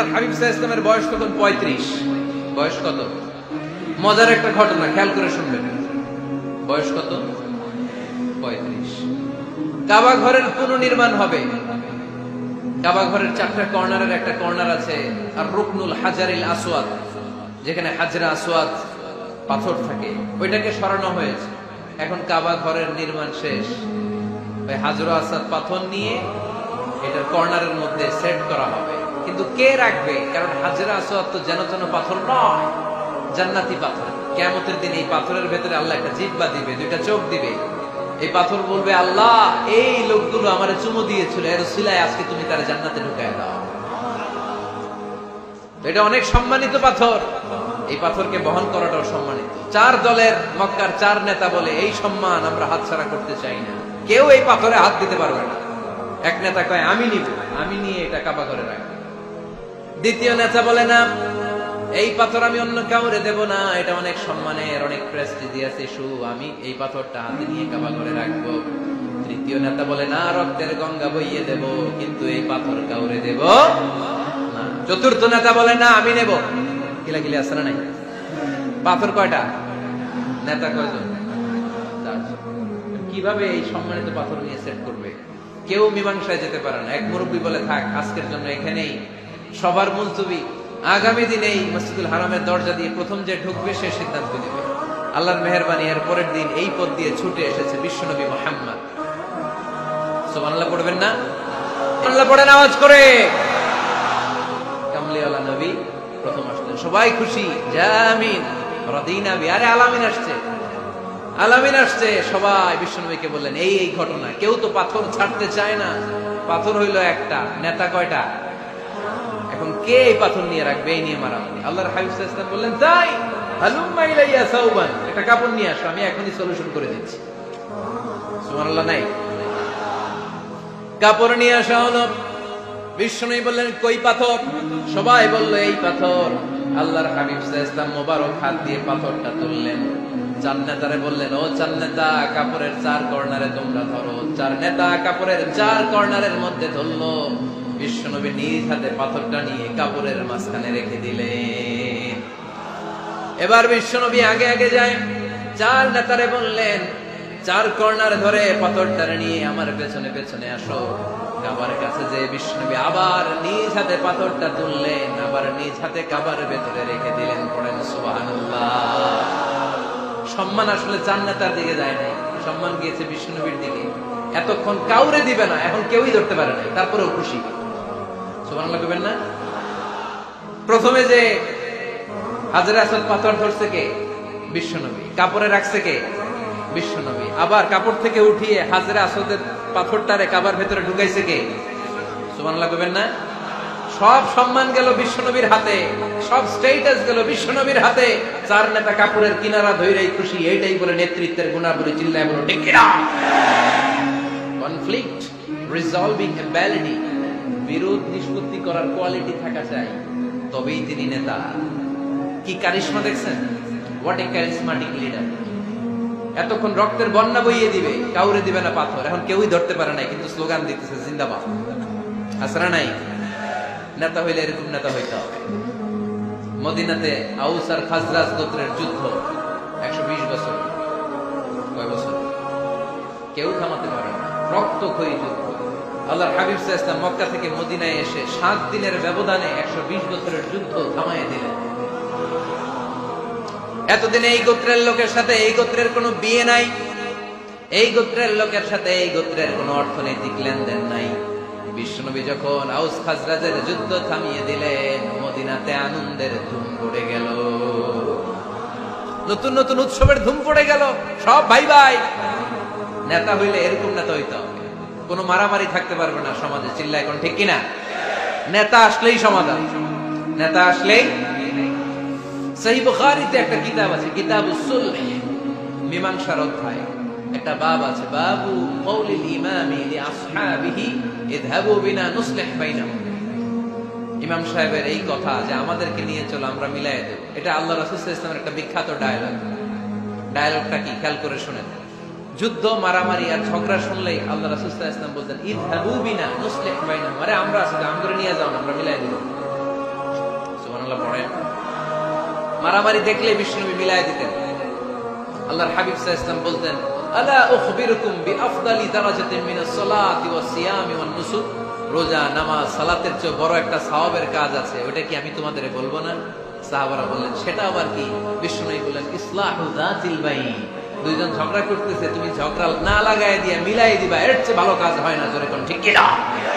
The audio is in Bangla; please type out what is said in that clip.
আল্লাহর হাবিব সাল্লাল্লাহু আলাইহি ওয়াসাল্লামের বয়স তখন 35। বয়স কত? মজার একটা ঘটনা, খেয়াল করে শুনবেন। বয়স কত? 35। কাবা ঘরের পুনর্নির্মাণ হবে। কাবা ঘরের 4টা কর্নারের একটা কর্নার আছে আর রুকনুল হাজারিল আসওয়াদ, যেখানে হাজরা আসওয়াদ পাথর থাকে, ওইটাকে সরানো হয়েছে। এখন কাবা ঘরের নির্মাণ শেষ, ওই হাজরা আসওয়াদ পাথর নিয়ে এটার কর্নারের মধ্যে সেট করা হবে। কিন্তু কে রাখবে? কারণ হাজরা আসওয়াদ তো যেন যেন পাথর নয়, জান্নাতি পাথর। কিয়ামতের দিন এই পাথরের ভেতরে আল্লাহ একটা জিহ্বা দিবে, দুইটা চোখ দিবে। এই পাথর বলবে, আল্লাহ এই লোকগুলো আমারে চুমু দিয়েছিল, এর উসিলায় আজকে তুমি তার জান্নাতে ঢুকায় দাও। এটা অনেক সম্মানিত পাথর, এই পাথরকে বহন করাটাও সম্মানিত। 4 দলের মক্কার 4 নেতা বলে, এই সম্মান আমরা হাতছাড়া করতে চাই না, কেউ এই পাথরে হাত দিতে পারবে না। এক নেতা কয়, আমি নিব, আমি নিয়ে এটা কাবা করে রাখবো। দ্বিতীয় নেতা বলে, না, এই পাথর আমি অন্য কাউরে দেব না, এটা অনেক সম্মানের, অনেক প্রেস্টিজিয়াস ইস্যু, আমি এই পাথরটা হাতে নিয়ে কাবা করে রাখবো। তৃতীয় নেতা বলে, না, রক্তের গঙ্গা বইয়ে দেব, কিন্তু এই পাথর কাউরে দেব না। চতুর্থ নেতা বলে, না, আমি নেব। কিলাকিলি আছে না নাই? পাথর কয়টা? নেতা কয়জন? কিভাবে এই সম্মানিত পাথর নিয়ে সেট করবে? কেউ মীমাংসায় যেতে পারে না। এক মুরব্বী বলে, থাক, আজকের জন্য এখানেই সবার মুলতবি, আগামী দিনে এই মসজিদুল হারামের দরজা দিয়ে প্রথম যে ঢুকবে সে সিদ্ধান্ত নেবে। আল্লাহর মেহেরবানি, এর পরের দিন এই পথ দিয়ে ছুটে এসেছে বিশ্বনবী মুহাম্মদ। সুবহানাল্লাহ পড়বেন না? সুবহানাল্লাহ পড়েন আওয়াজ করে। কামলিওয়ালা নবী প্রথম আসলেন, সবাই খুশি, জামিন রাদিনা বি। আরে আলামিন আসছে, আলামিন আসছে। সবাই বিশ্বনবীকে বললেন, এই এই ঘটনা। কেউ তো পাথর ছাড়তে চায় না। পাথর হইল একটা, নেতা কয়টা? এখন কে এই পাথর নিয়ে রাখবে? এই নিয়ে মারামারি। আল্লাহর হাবিব সাল্লাল্লাহু আলাইহি ওয়াসাল্লাম বললেন, তাই হালুম্মা ইলাইয়া সাওবান, একটা কাপড় নিয়ে আসো, আমি এখনই সলিউশন করে দিচ্ছি। সুবহানাল্লাহ নাই? কাপড় নিয়ে আসা হলো। বিশ্বনবী বললেন, কই পাথর? সবাই বলল, এই পাথর। আল্লাহর হাবিব সাল্লাল্লাহু আলাইহি ওয়াসাল্লাম মোবারক হাত দিয়ে পাথরটা তুললেন। 4 নেতারে বললেন, ও 4 নেতা, কাপড়ের 4 কর্নারে তোমরা ধরো। 4 নেতা কাপড়ের 4 কর্নারের মধ্যে ধরলো। বিশ্বনবী নিজ হাতে পাথরটা নিয়ে কাপড়ের মাঝখানে রেখে দিলেন। এবার বিশ্বনবী আগে আগে যায়। 4 নেতারে বললেন, 4 কর্নার ধরে পাথরটা নিয়ে আমার পেছনে পেছনে আসো। কাবার কাছে যে বিশ্বনবী আবার নিজ হাতে পাথরটা তুললেন, আবার নিজ হাতে কাবার ভেতরে রেখে দিলেন। পড়েন সুবহানাল্লাহ। সম্মান আসলে 4 নেতার দিকে যায় নাই, সম্মান গিয়েছে বিশ্বনবীর দিকে। এতক্ষণ কাউরে দিবে না, এখন কেউই ধরতে পারে নাই, তারপরেও খুশি। সুবহানাল্লাহ কইবেন না? প্রথমে যে হাজরে আসওয়াদ পাথর ধরছে কে? বিশ্বনবী। কাপড়ে রাখছে কে? বিশ্বনবী। আবার কাপড় থেকে উঠিয়ে হাজরে আসওয়াদের পাথরটারে কাবার ভেতরে ঢুকাইছে কে? সুবহানাল্লাহ কইবেন না? সব সম্মান গেল বিশ্বনবীর হাতে, সব স্ট্যাটাস গেল বিশ্বনবীর হাতে। 4 নেতা কাপড়ের কিনারা ধইরাই খুশি। এইটাই বলে নেতৃত্বের গুণাবলী, চিল্লায় বলো ঠিক কিনা? কনফ্লিক্ট রিজলভিং অ্যাবিলিটি, বিরোধ নিষ্পত্তি করার কোয়ালিটি থাকা চাই, তবেই তিনি নেতা। কি কারিশমা দেখছেন? What a charismatic leader. এতক্ষণ রক্তের বন্যা বইয়ে দিবে, কাউরে দিবে না পাথর। এখন কেউই ধরতে পারে নাই, কিন্তু স্লোগান দিতেছে জিন্দাবাদ। আসরা নাই? নেতা হইলে এরকম নেতা হইতে হবে। মদিনাতে আউস আর খাজরাজ গোত্রের যুদ্ধ 120 বছর। কয় বছর? কেউ থামাতে পারে না, রক্তক্ষয়ী যুদ্ধ। আল্লাহর হাবিব সাল্লাল্লাহু আলাইহি ওয়াসাল্লাম মক্কা থেকে মদিনায় এসে 7 দিনের ব্যবধানে 120 বছরের যুদ্ধ থামাইয়ে দিলেন। এতদিন এই গোত্রের লোকের সাথে এই গোত্রের কোনো বিয়ে নাই, এই গোত্রের লোকের সাথে এই গোত্রের কোনো অর্থনৈতিক লেনদেন নাই। বিশ্বনবী যখন আউস খাজরাজের যুদ্ধ থামিয়ে দিলেন, মদিনাতে আনন্দের ধুম পড়ে গেল, নতুন নতুন উৎসবের ধুম পড়ে গেল। সব ভাই ভাই। নেতা হইলে এরকম নেতা হইতে হবে, কোনো মারামারি থাকতে পারবে না সমাজে। চিল্লা এখন ঠিক কিনা? নেতা আসলেই সমাধান, নেতা আসলেই। সহিহ বুখারীতে একটা কিতাব আছে, কিতাবুস সুলহ, মীমাংসার অধ্যায়। একটা বাব আছে, বাবু কওলিল ইমামি লিআসহাবিহি ইযহাবু বিনা নুসলিহ বাইনাহুম। ইমাম সাহেবের এই কথা যে আমাদেরকে নিয়ে চলো, আমরা মিলাইয়া দেব, এটা আল্লাহ রাসূল সাল্লাল্লাহু আলাইহি ওয়াসাল্লামের একটা বিখ্যাত ডায়ালগ। ডায়ালগটা কি খেয়াল করে শুনেন। যুদ্ধ, মারামারি আর ঝগড়া শুনলেই আল্লাহ রাসূল সাল্লাল্লাহু আলাইহি ওয়াসাল্লাম বলতেন, ইযহাবু বিনা নুসলিহ বাইনাহুম, আরে আমরা আসলে আমগরে নিয়ে যাও, আমরা মিলাইয়া দেব। মারামারি দেখলে বিশ্বনবী মিলাই দিতেন। আল্লাহর হাবিব সাল্লাল্লাহু আলাইহি ওয়াসাল্লাম বলতেন, আলা উখবিরুকুম বিআফদালি দারাজাতিন মিনাস সালাতি ওয়াস সিয়ামি ওয়ান নুসুক, রোজা, নামাজ, সালাতের চেয়ে বড় একটা সওয়াবের কাজ আছে, ওটা কি আমি তোমাদের বলবো না? সাহাবারা বললেন, সেটা আবার কি? বিশ্বনবী বললেন, ইসলাহু যাতিল বাইন, দুইজন ঝগড়া করতেছে, তুমি ঝগড়া না লাগায় দিয়া মিলাই দিবা, এর চেয়ে ভালো কাজ হয় না। জোরে কোন ঠিক কিনা?